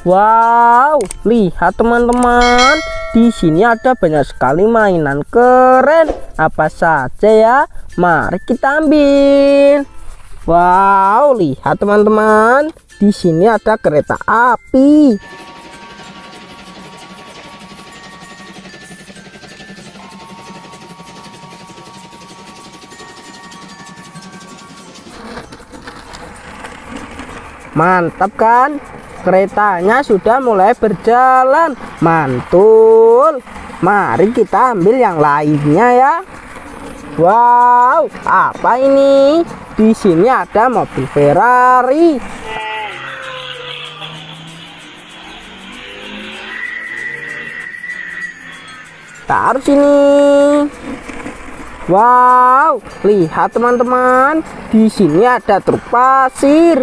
Wow, lihat teman-teman, di sini ada banyak sekali mainan keren. Apa saja ya? Mari kita ambil. Wow, lihat teman-teman, di sini ada kereta api. Mantap kan? Keretanya sudah mulai berjalan. Mantul. Mari kita ambil yang lainnya ya. Wow, apa ini? Di sini ada mobil Ferrari. Taruh sini. Wow, lihat teman-teman, di sini ada truk pasir.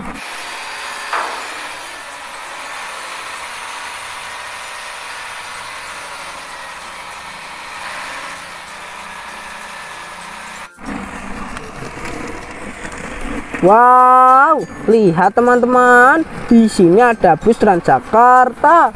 Wow, lihat teman-teman, di sini ada bus Transjakarta.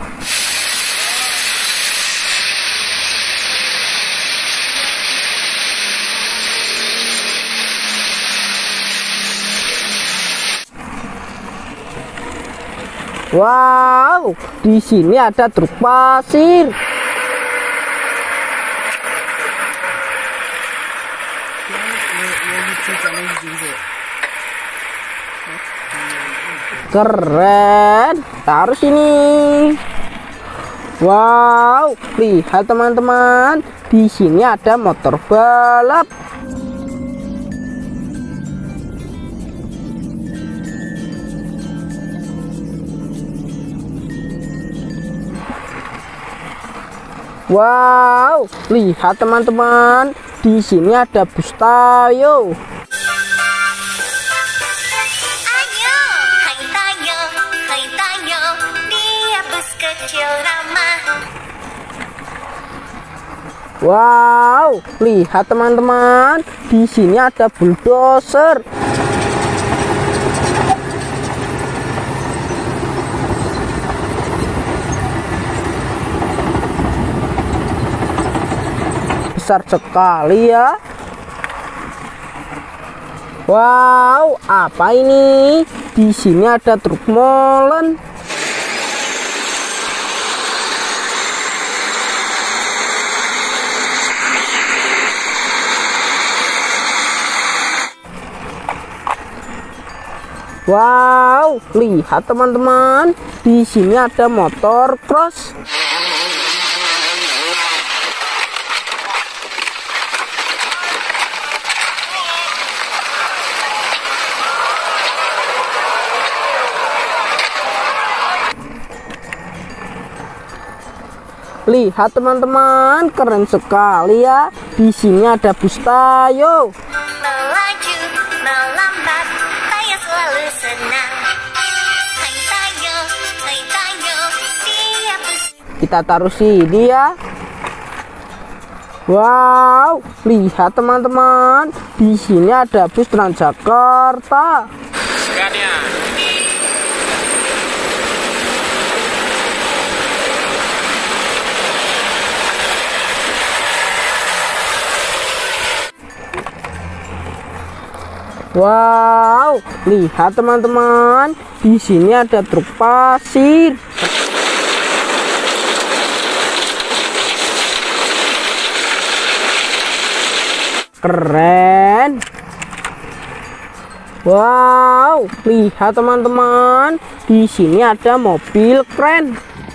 Wow, di sini ada truk pasir. Keren, taruh sini. Wow, lihat teman-teman, di sini ada motor balap. Wow, lihat teman-teman, di sini ada bus Tayo. Wow, lihat teman-teman, di sini ada bulldozer. Besar sekali ya. Wow, apa ini? Di sini ada truk molen. Wow, lihat teman-teman, di sini ada motor cross. Lihat teman-teman, keren sekali ya. Di sini ada bus Tayo. Melaju, melambat, Tayo selalu senang. Hai Tayo, dia bus. Kita taruh sini ya. Wow, lihat teman-teman, di sini ada bus Transjakarta. Wow, lihat teman-teman, di sini ada truk pasir. Keren. Wow, lihat teman-teman, di sini ada mobil keren.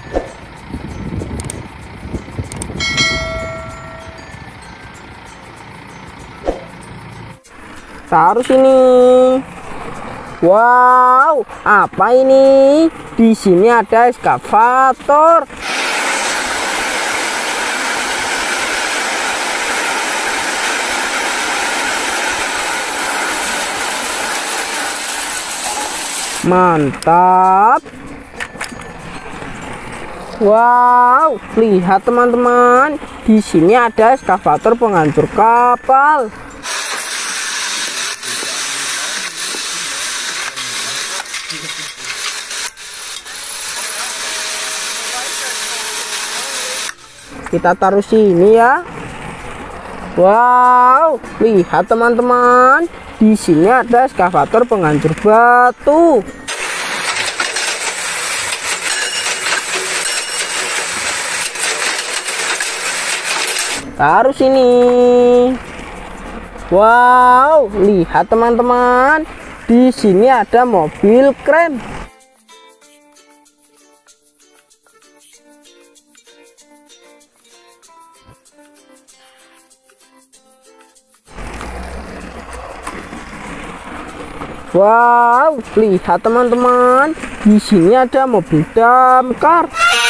Taruh sini. Wow, apa ini? Di sini ada eskavator. Mantap. Wow, lihat teman-teman, di sini ada eskavator penghancur kapal. kita taruh sini ya. Wow, lihat teman-teman, di sini ada eskavator penghancur batu. Taruh sini. Wow, lihat teman-teman, di sini ada mobil kren. Wow, lihat teman-teman, di sini ada mobil damkar.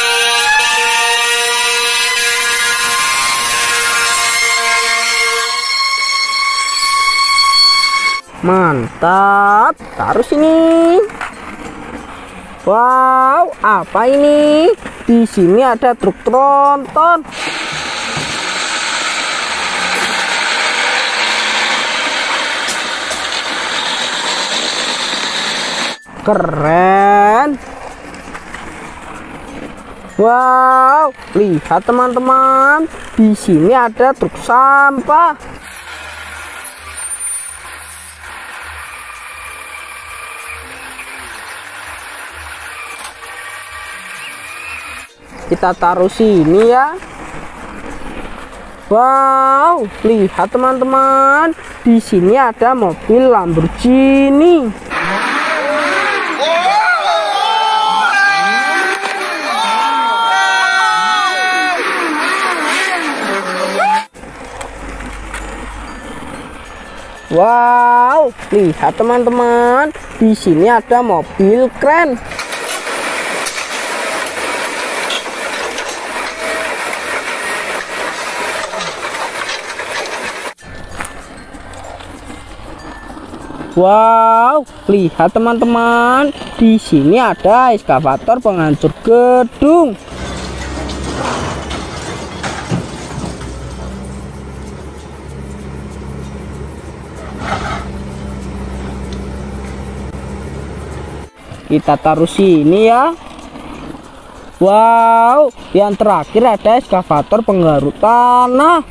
Mantap, taruh sini. Wow, apa ini? Di sini ada truk tronton. Keren. Wow, lihat teman-teman, di sini ada truk sampah. Kita taruh sini ya. Wow, lihat teman-teman, di sini ada mobil Lamborghini. Wow, lihat teman-teman, di sini ada mobil kren. Wow, lihat teman-teman, di sini ada eskavator penghancur gedung. Kita taruh sini ya. Wow, yang terakhir ada eskavator penggaruk tanah.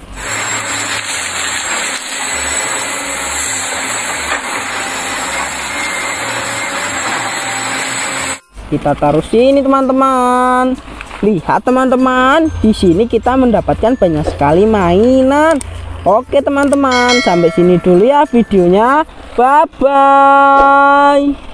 Kita taruh sini teman-teman. Lihat teman-teman, di sini kita mendapatkan banyak sekali mainan. Oke teman-teman, sampai sini dulu ya videonya. Bye bye.